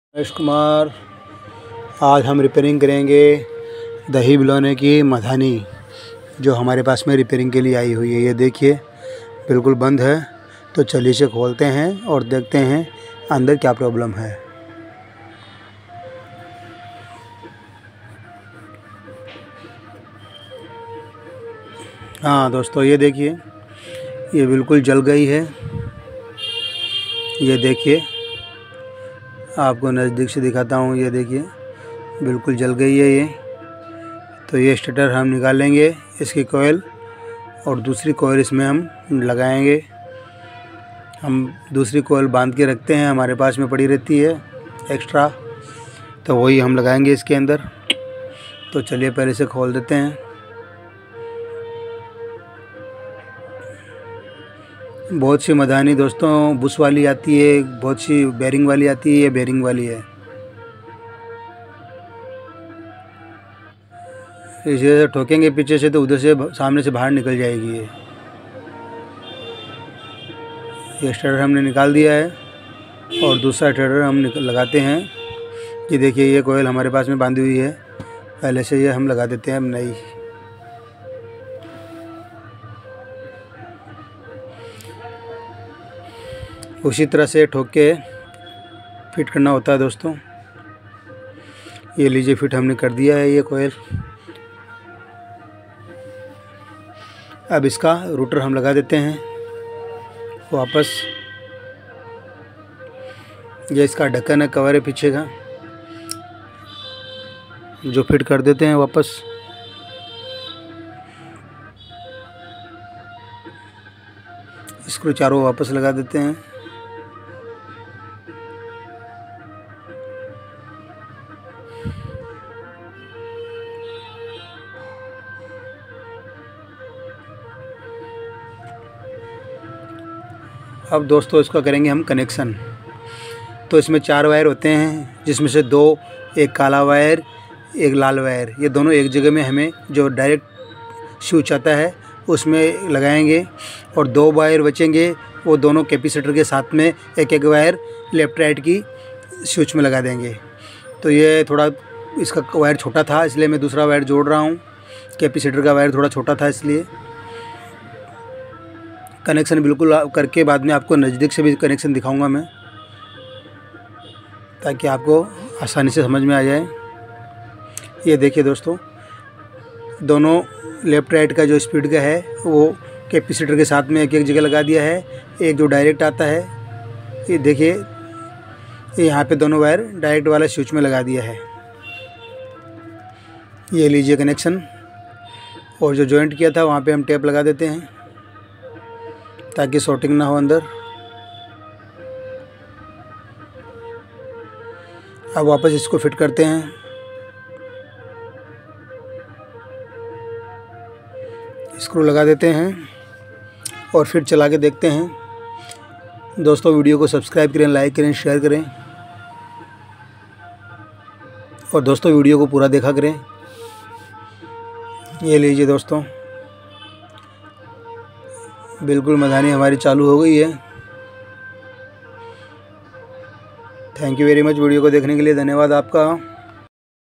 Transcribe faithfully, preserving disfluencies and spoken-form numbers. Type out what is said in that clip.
रमेश कुमार। आज हम रिपेयरिंग करेंगे दही बिलौने की मधानी, जो हमारे पास में रिपेयरिंग के लिए आई हुई है। ये देखिए बिल्कुल बंद है, तो चलिए इसे खोलते हैं और देखते हैं अंदर क्या प्रॉब्लम है। हाँ दोस्तों, ये देखिए ये बिल्कुल जल गई है। ये देखिए, आपको नज़दीक से दिखाता हूँ। ये देखिए बिल्कुल जल गई है ये। तो ये स्टार्टर हम निकालेंगे इसकी कोयल, और दूसरी कोयल इसमें हम लगाएंगे। हम दूसरी कोयल बांध के रखते हैं, हमारे पास में पड़ी रहती है एक्स्ट्रा, तो वही हम लगाएंगे इसके अंदर। तो चलिए पहले इसे खोल देते हैं। बहुत सी मधानी दोस्तों बुश वाली आती है, बहुत सी बेरिंग वाली आती है, ये बेरिंग वाली है। इसे ठोकेंगे पीछे से तो उधर से सामने से बाहर निकल जाएगी ये। ये स्टार्टर हमने निकाल दिया है और दूसरा स्टार्टर हम लगाते हैं। ये देखिए ये कोयल हमारे पास में बांधी हुई है, पहले से ये हम लगा देते हैं हम नई। उसी तरह से ठोक के फिट करना होता है दोस्तों। ये लीजिए फिट हमने कर दिया है ये कोयल। अब इसका रूटर हम लगा देते हैं वापस। ये इसका ढक्कन है, कवर है पीछे का, जो फिट कर देते हैं वापस। स्क्रू चारों वापस लगा देते हैं। अब दोस्तों इसका करेंगे हम कनेक्शन। तो इसमें चार वायर होते हैं, जिसमें से दो, एक काला वायर एक लाल वायर, ये दोनों एक जगह में हमें जो डायरेक्ट स्विच आता है उसमें लगाएंगे। और दो वायर बचेंगे, वो दोनों कैपेसिटर के साथ में एक एक वायर लेफ़्ट राइट की स्विच में लगा देंगे। तो ये थोड़ा इसका वायर छोटा था, इसलिए मैं दूसरा वायर जोड़ रहा हूँ। कैपेसिटर का वायर थोड़ा छोटा था, इसलिए कनेक्शन बिल्कुल करके बाद में आपको नज़दीक से भी कनेक्शन दिखाऊंगा मैं, ताकि आपको आसानी से समझ में आ जाए। ये देखिए दोस्तों, दोनों लेफ़्ट राइट का जो स्पीड का है वो कैपेसिटर के साथ में एक एक जगह लगा दिया है। एक जो डायरेक्ट आता है, ये देखिए ये यहाँ पे दोनों वायर डायरेक्ट वाला स्विच में लगा दिया है। ये लीजिए कनेक्शन। और जो जॉइंट किया था वहाँ पे हम टेप लगा देते हैं, ताकि शॉर्टिंग ना हो अंदर। अब वापस इसको फिट करते हैं। स्क्रू लगा देते हैं और फिर चला के देखते हैं। दोस्तों वीडियो को सब्सक्राइब करें, लाइक करें, शेयर करें, और दोस्तों वीडियो को पूरा देखा करें। ये लीजिए दोस्तों, बिल्कुल मधानी हमारी चालू हो गई है। Thank you very much video को देखने के लिए, धन्यवाद आपका।